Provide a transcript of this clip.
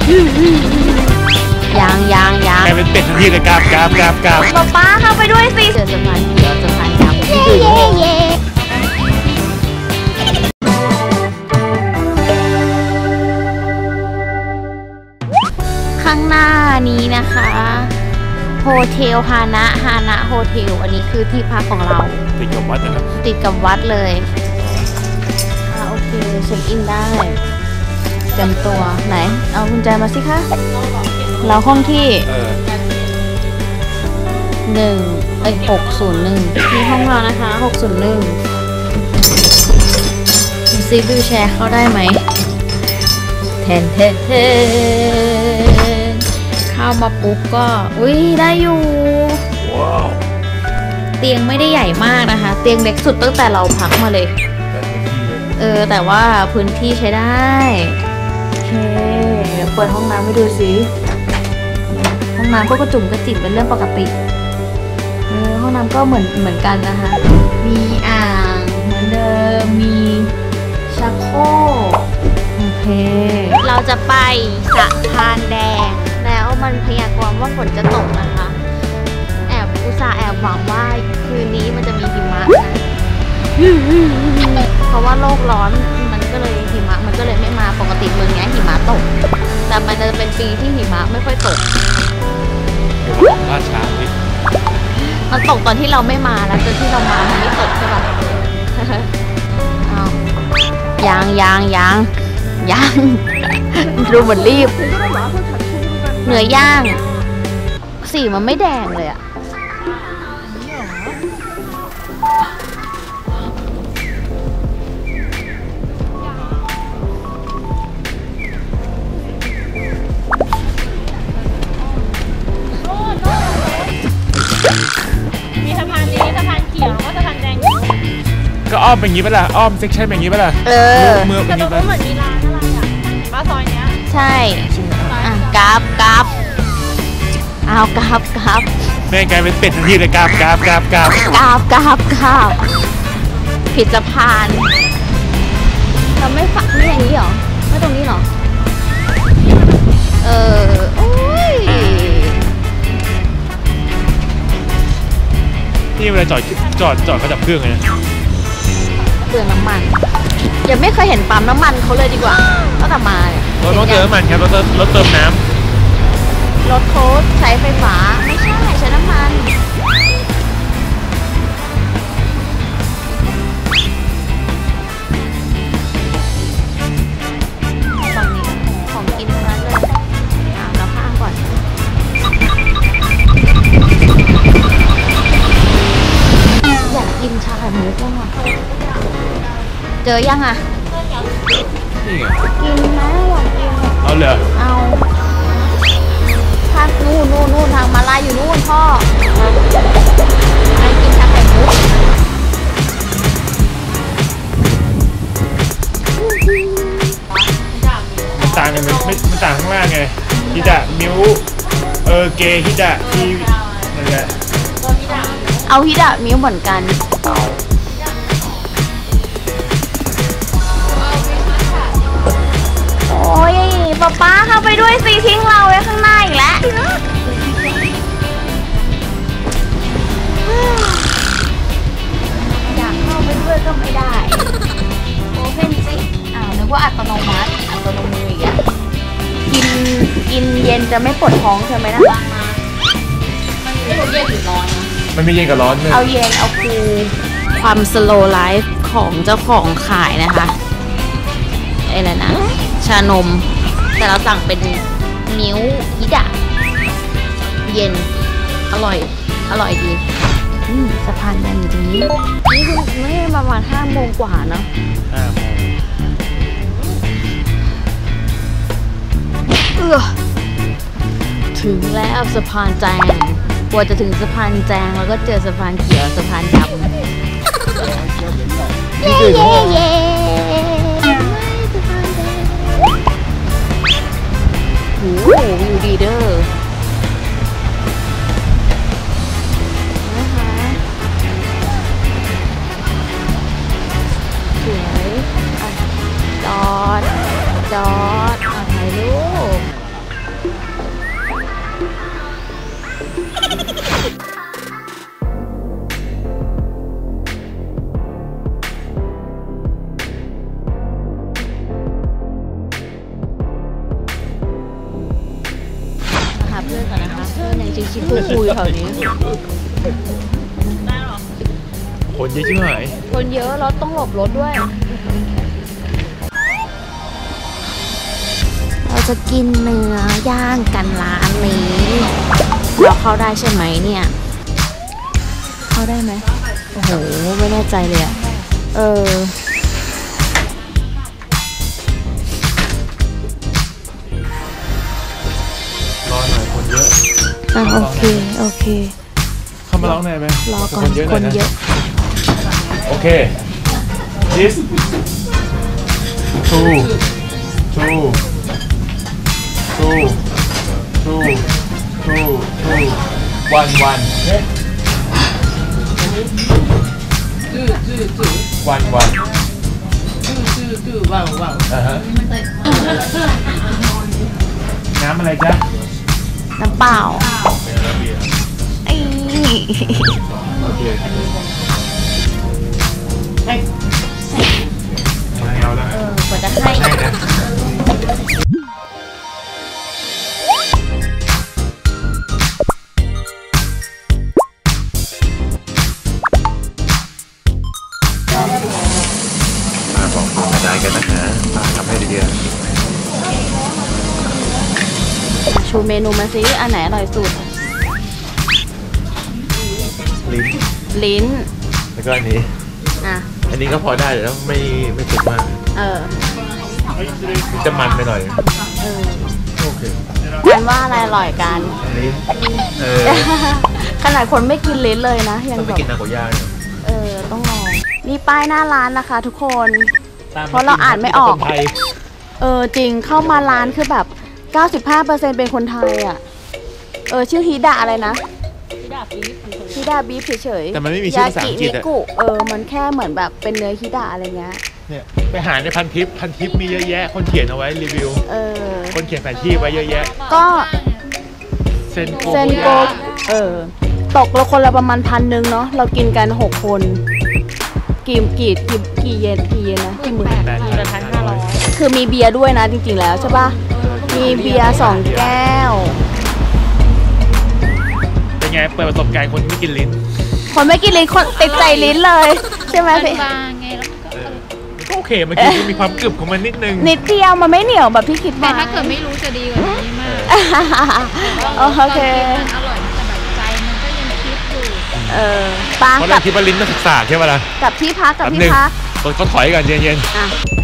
ยังกลายเป็นเป็ดทันทีเลยกราบป้าเข้าไปด้วยสิเจอสะพานเขียวสะพานดำข้างหน้านี้นะคะโฮเทลฮานะโฮเทลอันนี้คือที่พักของเราติดกับวัดนะครับติดกับวัดเลยโอเคเช็คอินได้เตรียมตัวไหนเอากุญแจมาสิคะเราห้องที่601ที่ห้องเรานะคะ601ดูซิวิวแชร์เข้าได้ไหมแทนเข้ามาปุ๊บก็อุ้ยได้อยู่ว้าวเตียงไม่ได้ใหญ่มากนะคะเตียงเล็กสุดตั้งแต่เราพักมาเลยแต่ว่าพื้นที่ใช้ได้โอเคเดี๋ยวเปิดห้องน้ำให้ดูสิห้องน้ำก็กระจุ่มกระจิ๋มเป็นเรื่องปกติห้องน้ำก็เหมือนกันนะคะมีอ่างเหมือนเดิมมีชักโครกโอเคเราจะไปสะพานแดงแล้วมันพยากรณ์ว่าฝนจะตกนะคะอุตส่าห์แอบหวังว่าคืนนี้มันจะมีหิมะนะเพราะว่าโลกร้อนมันก็เลยหิมะมันก็เลยไม่มาปกติเมืองนี้หิมะตกแต่มันจะเป็นปีที่หิมะไม่ค่อยตกล่าช้านิดมันตกตอนที่เราไม่มาแล้วตอนที่เรามามันไม่ตกใช่ป่ะยังดูเหมือนรีบเนื้อย่างสีมันไม่แดงเลยอะมีสะพานนี้สะพานเขียวแล้วก็สะพานแดงก็อ้อมเป็นอย่างนี้ไปละอ้อมเซ็กชันเป็นอย่างนี้ไปละเมืองเป็นอย่างนี้ไปเหมือนมีร้านอะไรอ่ะมาซอยเนี้ยใช่กราฟเอากราฟแม่งกลายเป็นเป็ดทันทีเลยกราบผิดสะพานเราไม่ฝักไม่อย่างนี้หรอไม่ตรงนี้หรอโอ้ยนี่เวลาจอดเขาดับเครื่องเลยนะเปลืองน้ำมันยังไม่เคยเห็นปั๊มน้ำมันเขาเลยดีกว่าก็แต่มาเราต้องเติมน้ำมันครับรถเติมน้ำรถโค้ดใช้ไฟฟ้าไม่ใช่ใช้น้ำมันฝั่งนี้ของกินทั้งนั้นเลยเราข้ามก่อนอยากกินชาหมูก็มาเจอยังอ่ะนี่ไงกินไหมอยากกินเอาเลยเอาทางนู่นทางมาลายอยู่นู่นพ่อไปกินชาไข่มุกมันต่างกันมันต่างข้างล่างไงฮิดะมิวเกฮิดะที่นั่นแหละเอาฮิดะมิวเหมือนกันโอ้ยป้าเข้าไปด้วยสิทิ้งเราไว้ข้างหน้าอีกแล้วอยากเข้าไปด้วยก็ไม่ได้โอเพนสินึกว่าอัตโนมัติอีกอ่ะกินเย็นจะไม่ปวดท้องใช่ไหมนะไม่รู้เย็นหรือร้อนมันไม่เย็นกับร้อนเลยเอาเย็นเอาคูลความสโลว์ไลฟ์ของเจ้าของขายนะคะอะไรนะชานมแต่เราสั่งเป็นมิ้วฮิดะเย็นอร่อยดีสะพานแดงอยู่ตรงนี้นี่คือไม่ได้ประมาณ5 โมงกว่าเนาะถึงแล้วสะพานแจงกว่าจะถึงสะพานแจงแล้วก็เจอสะพานเขียวสะพานดำเย้วิวดีเด้อนะคะสวยจอดถ่ายรูปหาเพื่อนก่อนนะคะเพื่อนยังชิคๆคุยๆแถวนี้ได้หรอคนเยอะชิบหายคนเยอะเราต้องหลบรถด้วยเราจะกินเนื้อย่างกันร้านนี้เราเข้าได้ใช่ไหมเนี่ย เข้าได้ไหมโอ้โหไม่แน่ใจเลยอะรอหน่อยคนเยอะโอเคเข้ามาร้องในไหมรอก่อนคนเยอะหคน่อยนนะเยอะโอเค this two one oneอ่าฮะน้ำอะไรจ๊ะน้ำเปล่าไม่เอาน้ำเบียร์ไอ้โอเคไม่เอาแล้วกว่าจะให้ใช่นะมาบอกกระจายกันนะคะทำให้ดีชูเมนูมาซิอันไหนอร่อยสุดๆลิ้นลิ้นแล้วก็อันนี้อ่ะอันนี้ก็พอได้แต่ว่าไม่สุกมากเออจะมันไปหน่อย โอเคกันว่าอะไรอร่อยกันลิ้นขนาดคนไม่กินลิ้นเลยนะยังต้องไปแบบกินนาโกย่าเนี่ยต้องลองนี่ป้ายหน้าร้านนะคะทุกคนตมเพราะเราอ่านไม่ออกคนไทยจริงเข้ามาร้านคือแบบ 95% เป็นคนไทยอ่ะ ชื่อฮิดะอะไรนะพี่ดาบปี๊บฮิดะบีฟเฉยๆแต่มันไม่มีชื่อภาษาอังกฤษยาอะนิกุมันแค่เหมือนแบบเป็นเนื้อฮิดะอะไรเงี้ยเนี่ยไปหาในพันทิปมีเยอะแยะ คนเขียนเอาไว้รีวิว คนเขียนแผนที่ไว้เยอะแยะก็เซนโกเซนโกตกละคนละประมาณ1,000เนาะเรากินกัน6 คนกี่เยนนะกี่หมื่น 8,500 คือมีเบียร์ด้วยนะจริงๆแล้วใช่ป่ะมีเบียร์2 แก้วเป็นไงเปิดประสบการณ์คนไม่กินลิ้นคนไม่กินลิ้นคนติดใจลิ้นเลยใช่ไหมพี่บางไงแล้วมันก็ก็โอเคมันกินมีความกรึบของมันนิดนึงนิดเดียวมันไม่เหนียวแบบที่คิดแต่มาถ้าเกิดไม่รู้จะดีกว่านี้มากโอเคมันอร่อยแต่แบบใจมันก็ยังคิดอยู่ปางเพราะกัเราบคิดว่าลิ้นมันศึกษาใช่ไหมล่ะกับที่พักกับแป๊บที่นึงพักเขาถอยกันเย็นอ่ะ